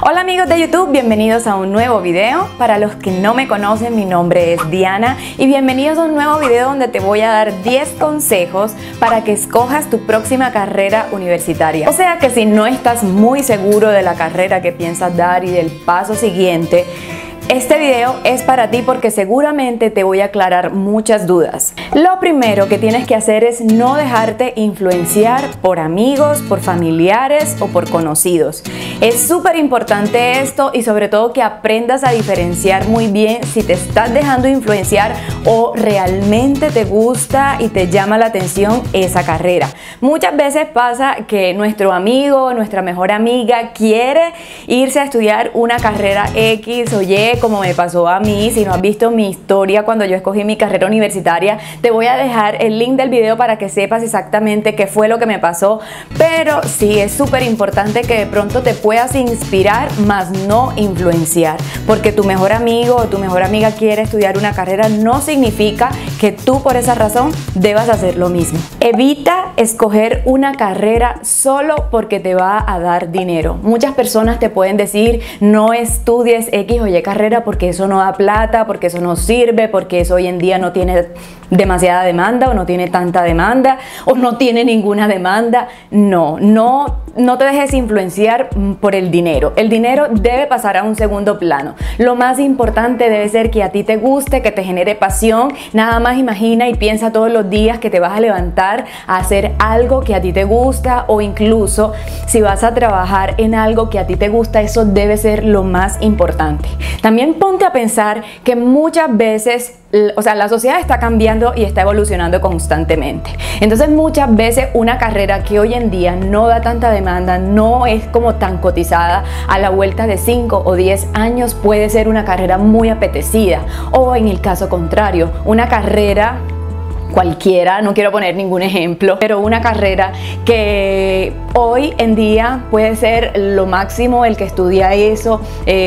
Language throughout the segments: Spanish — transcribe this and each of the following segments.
Hola amigos de YouTube, bienvenidos a un nuevo video. Para los que no me conocen, mi nombre es Diana y bienvenidos a un nuevo video donde te voy a dar 10 consejos para que escojas tu próxima carrera universitaria. O sea que si no estás muy seguro de la carrera que piensas dar y del paso siguiente, este video es para ti porque seguramente te voy a aclarar muchas dudas. Lo primero que tienes que hacer es no dejarte influenciar por amigos, por familiares o por conocidos. Es súper importante esto y sobre todo que aprendas a diferenciar muy bien si te estás dejando influenciar o realmente te gusta y te llama la atención esa carrera. Muchas veces pasa que nuestro amigo, nuestra mejor amiga quiere irse a estudiar una carrera X o Y, como me pasó a mí. Si no has visto mi historia cuando yo escogí mi carrera universitaria, te voy a dejar el link del video para que sepas exactamente qué fue lo que me pasó. Pero sí es súper importante que de pronto te puedas inspirar, más no influenciar, porque tu mejor amigo o tu mejor amiga quiere estudiar una carrera no significa que tú por esa razón debas hacer lo mismo. Evita escoger una carrera solo porque te va a dar dinero. Muchas personas te pueden decir no estudies X o Y carrera porque eso no da plata, porque eso no sirve, porque eso hoy en día no tiene demasiada demanda o no tiene tanta demanda o no tiene ninguna demanda. No te dejes influenciar por el dinero. El dinero debe pasar a un segundo plano. Lo más importante debe ser que a ti te guste, que te genere pasión. Nada más imagina y piensa todos los días que te vas a levantar a hacer algo que a ti te gusta, o incluso si vas a trabajar en algo que a ti te gusta, eso debe ser lo más importante. También ponte a pensar que muchas veces la sociedad está cambiando y está evolucionando constantemente. Entonces muchas veces una carrera que hoy en día no da tanta demanda, no es como tan cotizada, a la vuelta de 5 o 10 años puede ser una carrera muy apetecida. O en el caso contrario, una carrera cualquiera, no quiero poner ningún ejemplo, pero una carrera que hoy en día puede ser lo máximo. El que estudia eso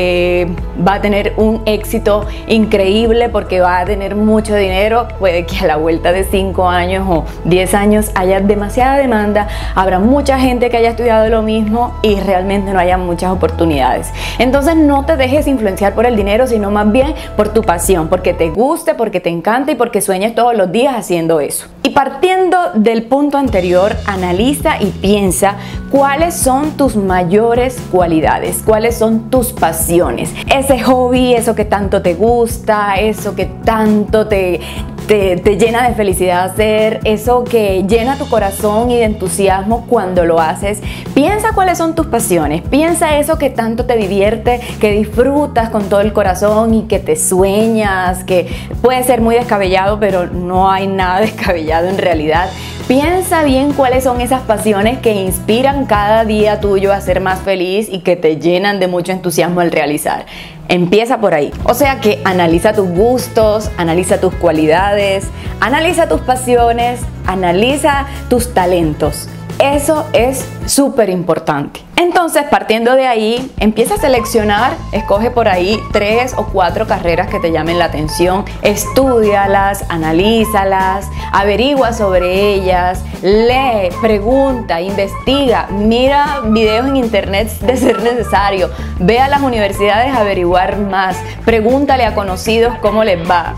va a tener un éxito increíble porque va a tener mucho dinero. Puede que a la vuelta de 5 años o 10 años haya demasiada demanda, habrá mucha gente que haya estudiado lo mismo y realmente no haya muchas oportunidades. Entonces no te dejes influenciar por el dinero, sino más bien por tu pasión, porque te guste, porque te encanta y porque sueñes todos los días haciendo eso. Y partiendo del punto anterior, analiza y piensa cuáles son tus mayores cualidades, cuáles son tus pasiones, ese hobby, eso que tanto te gusta, eso que tanto te llena de felicidad hacer, eso que llena tu corazón y de entusiasmo cuando lo haces. Piensa cuáles son tus pasiones, piensa eso que tanto te divierte, que disfrutas con todo el corazón y que te sueñas, que puede ser muy descabellado, pero no hay nada descabellado en realidad. Piensa bien cuáles son esas pasiones que inspiran cada día tuyo a ser más feliz y que te llenan de mucho entusiasmo al realizar. Empieza por ahí. O sea que analiza tus gustos, analiza tus cualidades, analiza tus pasiones, analiza tus talentos. Eso es súper importante. Entonces, partiendo de ahí, empieza a seleccionar, escoge por ahí 3 o 4 carreras que te llamen la atención, estúdialas, analízalas, averigua sobre ellas, lee, pregunta, investiga, mira videos en internet de ser necesario, ve a las universidades a averiguar más, pregúntale a conocidos cómo les va.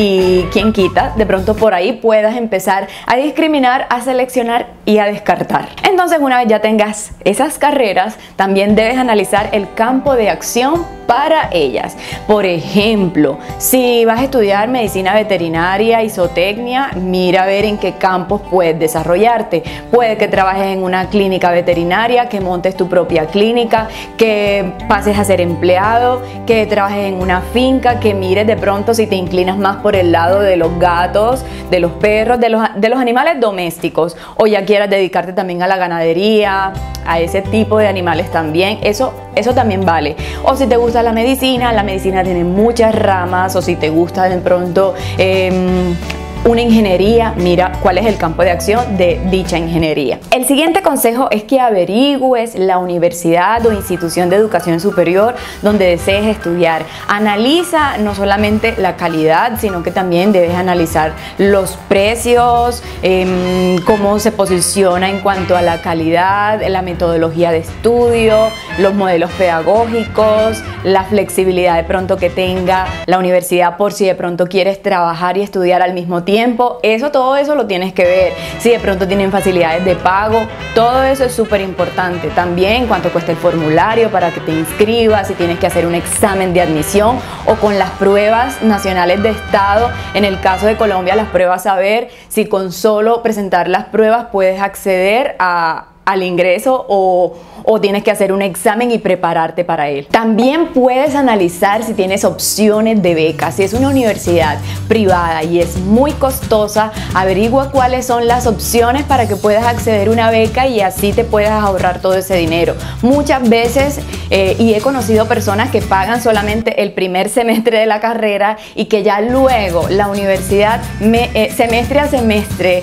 Y quién quita, de pronto por ahí puedas empezar a discriminar, a seleccionar y a descartar. Entonces, una vez ya tengas esas carreras, también debes analizar el campo de acción para ellas. Por ejemplo, si vas a estudiar medicina veterinaria y zootecnia, mira a ver en qué campos puedes desarrollarte. Puede que trabajes en una clínica veterinaria, que montes tu propia clínica, que pases a ser empleado, que trabajes en una finca, que mires de pronto si te inclinas más por el lado de los gatos, de los perros, de los animales domésticos, o ya quieras dedicarte también a la ganadería, a ese tipo de animales también. Eso también vale. O si te gusta la medicina tiene muchas ramas, o si te gusta de pronto una ingeniería, mira cuál es el campo de acción de dicha ingeniería. El siguiente consejo es que averigües la universidad o institución de educación superior donde desees estudiar. Analiza no solamente la calidad, sino que también debes analizar los precios, cómo se posiciona en cuanto a la calidad, la metodología de estudio, los modelos pedagógicos, la flexibilidad de pronto que tenga la universidad por si de pronto quieres trabajar y estudiar al mismo tiempo. Todo eso lo tienes que ver. Si de pronto tienen facilidades de pago, todo eso es súper importante. También cuánto cuesta el formulario para que te inscribas, si tienes que hacer un examen de admisión o con las pruebas nacionales de estado. En el caso de Colombia, las pruebas, a ver si con solo presentar las pruebas puedes acceder al ingreso o tienes que hacer un examen y prepararte para él. También puedes analizar si tienes opciones de becas. Si es una universidad privada y es muy costosa, averigua cuáles son las opciones para que puedas acceder a una beca y así te puedas ahorrar todo ese dinero. Muchas veces, y he conocido personas que pagan solamente el primer semestre de la carrera y que ya luego la universidad semestre a semestre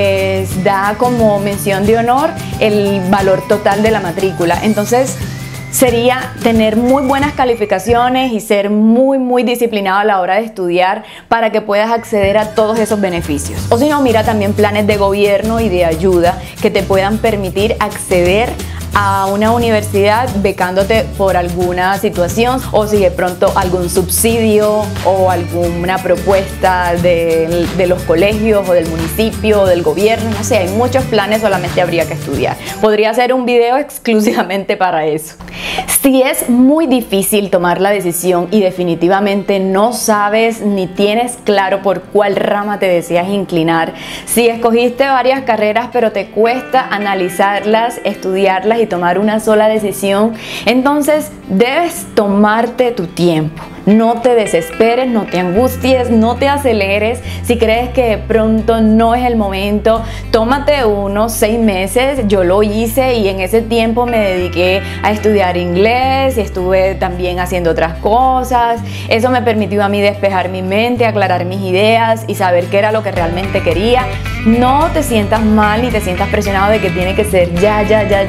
les da como mención de honor el valor total de la matrícula. Entonces sería tener muy buenas calificaciones y ser muy disciplinado a la hora de estudiar para que puedas acceder a todos esos beneficios. O si no, mira también planes de gobierno y de ayuda que te puedan permitir acceder a una universidad becándote por alguna situación, o si de pronto algún subsidio o alguna propuesta de los colegios o del municipio o del gobierno. No sé, hay muchos planes, solamente habría que estudiar. Podría hacer un video exclusivamente para eso. Si es muy difícil tomar la decisión y definitivamente no sabes ni tienes claro por cuál rama te deseas inclinar, si escogiste varias carreras pero te cuesta analizarlas, estudiarlas y tomar una sola decisión, entonces debes tomarte tu tiempo. No te desesperes, no te angusties, no te aceleres. Si crees que de pronto no es el momento, tómate unos 6 meses. Yo lo hice y en ese tiempo me dediqué a estudiar inglés y estuve también haciendo otras cosas. Eso me permitió a mí despejar mi mente, aclarar mis ideas y saber qué era lo que realmente quería. No te sientas mal ni te sientas presionado de que tiene que ser ya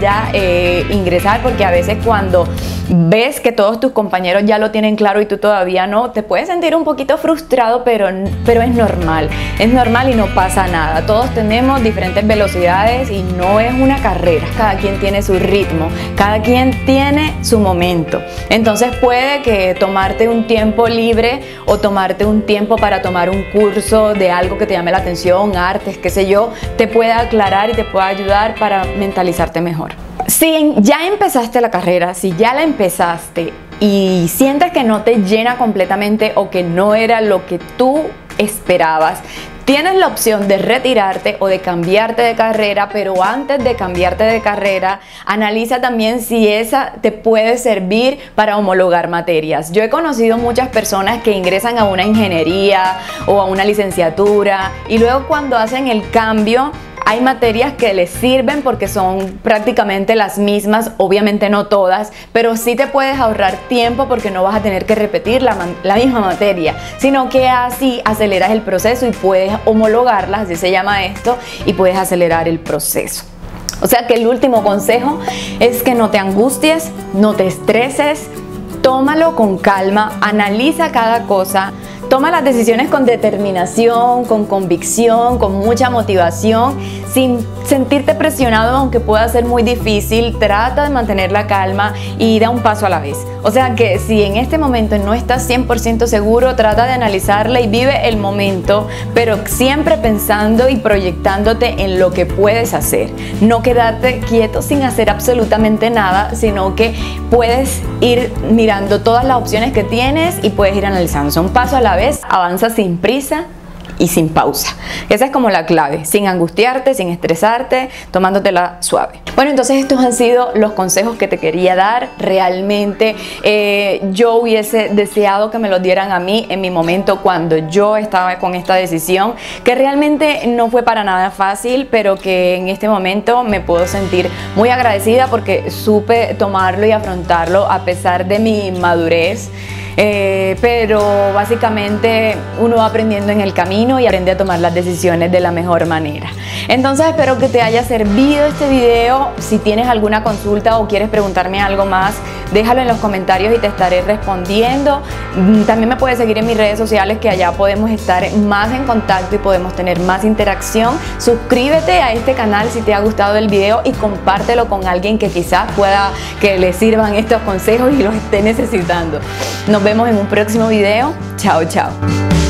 ingresar, porque a veces cuando ves que todos tus compañeros ya lo tienen claro y tú todavía no, te puedes sentir un poquito frustrado, pero es normal y no pasa nada. Todos tenemos diferentes velocidades y no es una carrera. Cada quien tiene su ritmo, cada quien tiene su momento. Entonces puede que tomarte un tiempo libre o tomarte un tiempo para tomar un curso de algo que te llame la atención, artes, qué sé yo, te pueda aclarar y te pueda ayudar para mentalizarte mejor. Si ya empezaste la carrera, si ya la empezaste y sientes que no te llena completamente o que no era lo que tú esperabas, tienes la opción de retirarte o de cambiarte de carrera, pero antes de cambiarte de carrera, analiza también si esa te puede servir para homologar materias. Yo he conocido muchas personas que ingresan a una ingeniería o a una licenciatura y luego cuando hacen el cambio, hay materias que les sirven porque son prácticamente las mismas, obviamente no todas, pero sí te puedes ahorrar tiempo porque no vas a tener que repetir la misma materia, sino que así aceleras el proceso y puedes homologarlas, así se llama esto, y puedes acelerar el proceso. O sea que el último consejo es que no te angusties, no te estreses, tómalo con calma, analiza cada cosa. Toma las decisiones con determinación, con convicción, con mucha motivación, sin sentirte presionado, aunque pueda ser muy difícil. Trata de mantener la calma y da un paso a la vez. O sea que si en este momento no estás 100% seguro, trata de analizarla y vive el momento, pero siempre pensando y proyectándote en lo que puedes hacer. No quedarte quieto sin hacer absolutamente nada, sino que puedes ir mirando todas las opciones que tienes y puedes ir analizando. Un paso a la vez, avanza sin prisa y sin pausa. Esa es como la clave, sin angustiarte, sin estresarte, tomándotela suave. Bueno, entonces estos han sido los consejos que te quería dar. Realmente yo hubiese deseado que me los dieran a mí en mi momento cuando yo estaba con esta decisión, que realmente no fue para nada fácil, pero que en este momento me puedo sentir muy agradecida porque supe tomarlo y afrontarlo a pesar de mi inmadurez. pero básicamente uno va aprendiendo en el camino y aprende a tomar las decisiones de la mejor manera. Entonces espero que te haya servido este video. Si tienes alguna consulta o quieres preguntarme algo más, déjalo en los comentarios y te estaré respondiendo. También me puedes seguir en mis redes sociales, que allá podemos estar más en contacto y podemos tener más interacción. Suscríbete a este canal si te ha gustado el video y compártelo con alguien que quizás pueda que le sirvan estos consejos y los esté necesitando. Nos vemos en un próximo video. Chao, chao.